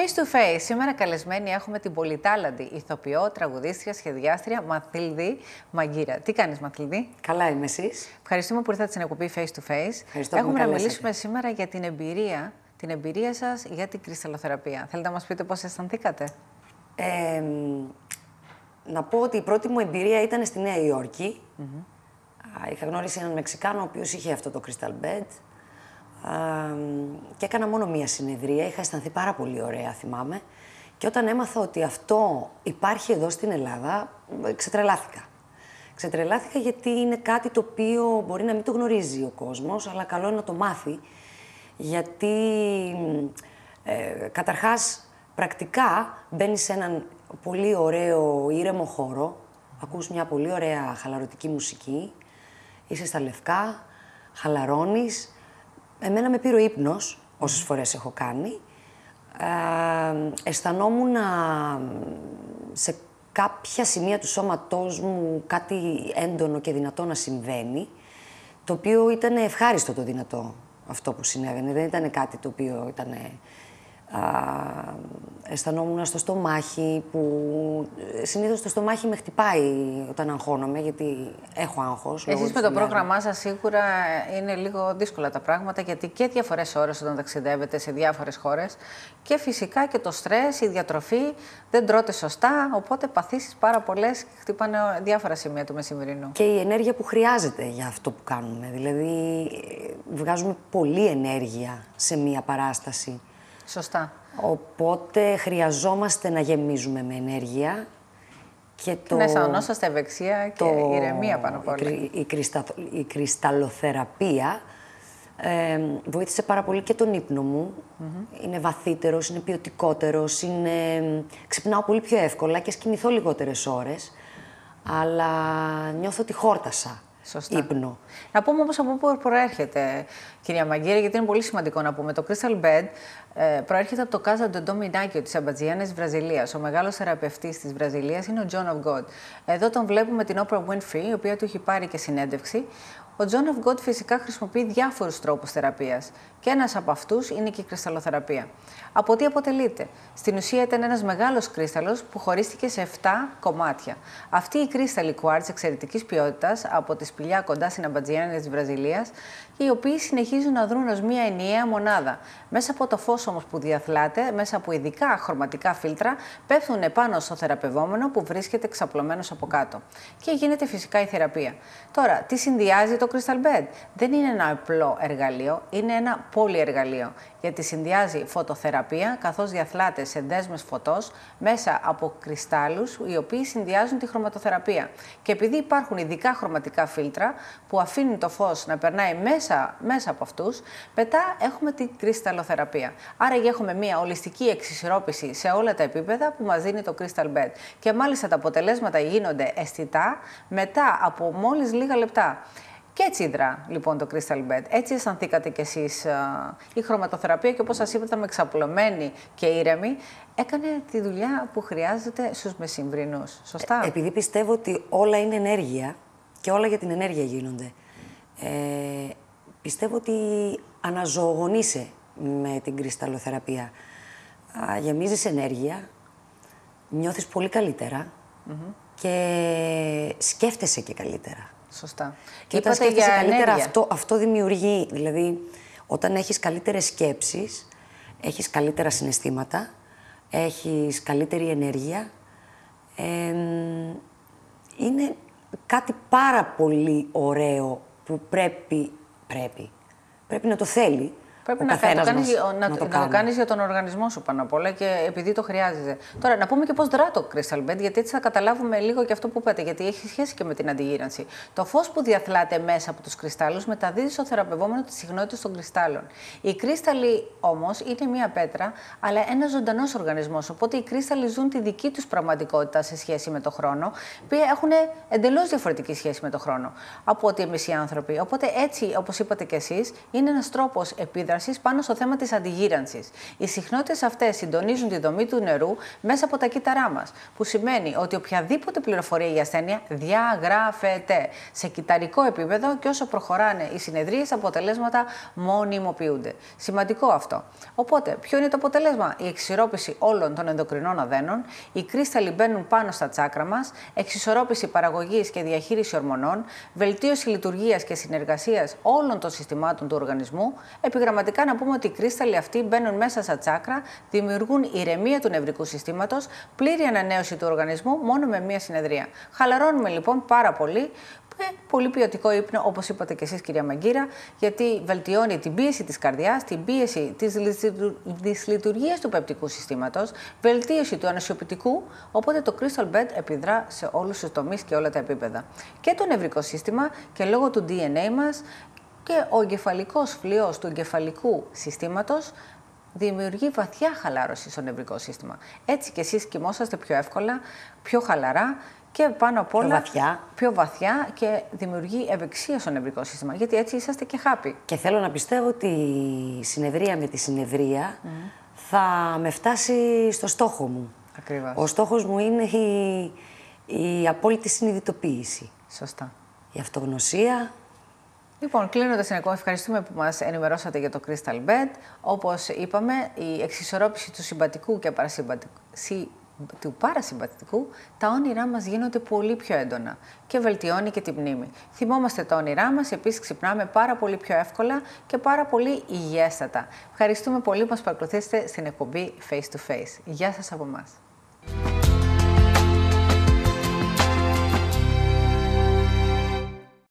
Face to face. Σήμερα καλεσμένη έχουμε την πολυτάλαντη ηθοποιό, τραγουδίστρια, σχεδιάστρια Μαθίλδη Μαγκύρα. Τι κάνεις, Μαθίλδη? Καλά, είμαι εσείς? Ευχαριστούμε που ήρθατε στην εκπομπή Face to Face. Έχουμε να μιλήσουμε σήμερα για την εμπειρία σας για την κρυσταλλοθεραπεία. Θέλετε να μας πείτε πώς αισθανθήκατε? Να πω ότι η πρώτη μου εμπειρία ήταν στη Νέα Υόρκη. Είχα γνωρίσει έναν Μεξικάνο, ο οποίος είχε αυτό το crystal bed. Και έκανα μόνο μία συνεδρία. Είχα αισθανθεί πάρα πολύ ωραία, θυμάμαι. Και όταν έμαθα ότι αυτό υπάρχει εδώ στην Ελλάδα, ξετρελάθηκα. Ξετρελάθηκα γιατί είναι κάτι το οποίο μπορεί να μην το γνωρίζει ο κόσμος, αλλά καλό είναι να το μάθει. Γιατί, καταρχάς, πρακτικά μπαίνεις σε έναν πολύ ωραίο ήρεμο χώρο, ακούς μια πολύ ωραία χαλαρωτική μουσική, είσαι στα λευκά, χαλαρώνεις. Εμένα με πήρε ο ύπνος, όσες φορές έχω κάνει. Αισθανόμουν σε κάποια σημεία του σώματός μου κάτι έντονο και δυνατό να συμβαίνει, το οποίο ήταν ευχάριστο το δυνατό αυτό που συνέβαινε. Δεν ήταν κάτι το οποίο ήταν... αισθανόμουν στο στομάχι, που συνήθως το στομάχι με χτυπάει όταν αγχώνομαι, γιατί έχω άγχος. Εσείς με το πρόγραμμά σας σίγουρα είναι λίγο δύσκολα τα πράγματα, γιατί και διαφορές ώρες όταν ταξιδεύετε σε διάφορες χώρες και φυσικά και το στρες, η διατροφή, δεν τρώτε σωστά, οπότε παθήσεις πάρα πολλές και χτυπάνε διάφορα σημεία του μεσημερινού. Και η ενέργεια που χρειάζεται για αυτό που κάνουμε, δηλαδή βγάζουμε πολλή ενέργεια σε μία παράσταση. Σωστά. Οπότε χρειαζόμαστε να γεμίζουμε με ενέργεια και να αισθανόσαστε ευεξία και ηρεμία πάνω απ' όλα. Η κρυσταλλοθεραπεία βοήθησε πάρα πολύ και τον ύπνο μου. Είναι βαθύτερος, είναι ποιοτικότερος, ξυπνάω πολύ πιο εύκολα και σκηνηθώ λιγότερες ώρες, αλλά νιώθω ότι χόρτασα. Σωστά. Ύπνο. Να πούμε όμως από πού προέρχεται, κυρία Μαγκύρα, γιατί είναι πολύ σημαντικό να πούμε. Το Crystal Bed προέρχεται από το Casa do Dominacchio της Αμπατζιάνης Βραζιλίας. Ο μεγάλος θεραπευτής της Βραζιλίας είναι ο John of God. Εδώ τον βλέπουμε την Oprah Winfrey, η οποία του έχει πάρει και συνέντευξη. Ο John of God φυσικά χρησιμοποιεί διάφορους τρόπους θεραπείας και ένας από αυτούς είναι και η κρυσταλλοθεραπεία. Από τι αποτελείται? Στην ουσία ήταν ένας μεγάλος κρύσταλλος που χωρίστηκε σε 7 κομμάτια. Αυτή η κρύσταλλη κουάρτς εξαιρετικής ποιότητας από τη σπηλιά κοντά στην Αμπατζιάνη της Βραζιλίας, οι οποίοι συνεχίζουν να δρουν ως μία ενιαία μονάδα. Μέσα από το φως όμως που διαθλάται, μέσα από ειδικά χρωματικά φίλτρα, πέφτουν επάνω στο θεραπευόμενο που βρίσκεται ξαπλωμένος από κάτω. Και γίνεται φυσικά η θεραπεία. Τώρα, τι συνδυάζει το Crystal Bed? Δεν είναι ένα απλό εργαλείο, είναι ένα πολυεργαλείο. Γιατί συνδυάζει φωτοθεραπεία, καθώς διαθλάται σε δέσμες φωτός μέσα από κρυστάλλους, οι οποίοι συνδυάζουν τη χρωματοθεραπεία. Και επειδή υπάρχουν ειδικά χρωματικά φίλτρα που αφήνουν το φως να περνάει μέσα από αυτούς, μετά έχουμε την κρυσταλλοθεραπεία. Άρα έχουμε μια ολιστική εξισορρόπηση σε όλα τα επίπεδα που μας δίνει το Crystal Bed. Και μάλιστα τα αποτελέσματα γίνονται αισθητά μετά από μόλις λίγα λεπτά. Και έτσι δρά λοιπόν το Crystal Bed. Έτσι αισθανθήκατε κι εσείς η χρωματοθεραπεία και όπως σας είπα, ήταν εξαπλωμένη και ήρεμη. Έκανε τη δουλειά που χρειάζεται στους μεσημβρινούς. Σωστά? Επειδή πιστεύω ότι όλα είναι ενέργεια και όλα για την ενέργεια γίνονται. Πιστεύω ότι αναζωογονείσαι με την κρυσταλλοθεραπεία. Γεμίζεις ενέργεια, νιώθεις πολύ καλύτερα και σκέφτεσαι και καλύτερα. Σωστά. Και όταν σκέφτεσαι καλύτερα, αυτό δημιουργεί, δηλαδή, όταν έχεις καλύτερες σκέψεις, έχεις καλύτερα συναισθήματα, έχεις καλύτερη ενέργεια, είναι κάτι πάρα πολύ ωραίο που πρέπει να το θέλει. Πρέπει να το κάνεις για τον οργανισμό σου πάνω απ' όλα και επειδή το χρειάζεσαι. Τώρα, να πούμε και πώς δρά το Crystal Bed, γιατί έτσι θα καταλάβουμε λίγο και αυτό που είπατε, γιατί έχει σχέση και με την αντιγύρανση. Το φως που διαθλάται μέσα από τους κρυστάλλους μεταδίδει στο θεραπευόμενο τη συχνότητα των κρυστάλλων. Οι κρύσταλλοι όμως είναι μία πέτρα, αλλά ένας ζωντανός οργανισμός. Οπότε οι κρύσταλλοι ζουν τη δική τους πραγματικότητα σε σχέση με τον χρόνο, που έχουν εντελώς διαφορετική σχέση με τον χρόνο από ότι εμείς οι άνθρωποι. Οπότε έτσι, όπως είπατε κι εσείς, είναι ένας τρόπος επίδρασης τηλεόρασης πάνω στο θέμα της αντιγύρανσης. Οι συχνότητες αυτές συντονίζουν τη δομή του νερού μέσα από τα κύτταρά μας, που σημαίνει ότι οποιαδήποτε πληροφορία για ασθένεια διαγράφεται σε κυτταρικό επίπεδο και όσο προχωράνε οι συνεδρίες, αποτελέσματα μονιμοποιούνται. Σημαντικό αυτό. Οπότε, ποιο είναι το αποτέλεσμα? Η εξισορρόπηση όλων των ενδοκρινών αδένων, οι κρίσταλοι μπαίνουν πάνω στα τσάκρα μας, εξισορρόπηση παραγωγής και διαχείριση ορμονών, βελτίωση λειτουργίας και συνεργασίας όλων των συστημάτων του οργανισμού. Επιγραμματικά να πούμε ότι οι κρίσταλοι αυτοί μπαίνουν μέσα στα τσάκρα, δημιουργούν ηρεμία του νευρικού συστήματος, πλήρη ανανέωση του οργανισμού μόνο με μία συνεδρία. Χαλαρώνουμε λοιπόν πάρα πολύ. Πολύ ποιοτικό ύπνο, όπως είπατε και εσείς, κυρία Μαγκύρα, γιατί βελτιώνει την πίεση της καρδιάς, την πίεση της λειτουργίας του πεπτικού συστήματος, βελτίωση του ανοσιοποιητικού, οπότε το Crystal Bed επιδρά σε όλους τους τομείς και όλα τα επίπεδα. Και το νευρικό σύστημα και λόγω του DNA μας και ο εγκεφαλικός φλοιός του εγκεφαλικού συστήματος δημιουργεί βαθιά χαλάρωση στο νευρικό σύστημα. Έτσι και εσείς κοιμόσαστε πιο εύκολα, πιο χαλαρά και πάνω απ' όλα πιο βαθιά και δημιουργεί ευεξία στο νευρικό σύστημα, γιατί έτσι είσαστε και happy. Και θέλω να πιστεύω ότι η συνεδρία με τη συνεδρία θα με φτάσει στο στόχο μου. Ακριβώς. Ο στόχος μου είναι η απόλυτη συνειδητοποίηση. Σωστά. Η αυτογνωσία. Λοιπόν, κλείνοντας, ευχαριστούμε που μας ενημερώσατε για το Crystal Bed. Όπως είπαμε, η εξισορρόπηση του συμπατικού και του παρασυμπατικού, τα όνειρά μας γίνονται πολύ πιο έντονα και βελτιώνει και τη μνήμη. Θυμόμαστε τα όνειρά μας, επίσης ξυπνάμε πάρα πολύ πιο εύκολα και πάρα πολύ υγιέστατα. Ευχαριστούμε πολύ που μας παρακολουθήσετε στην εκπομπή Face to Face. Γεια σας από εμάς.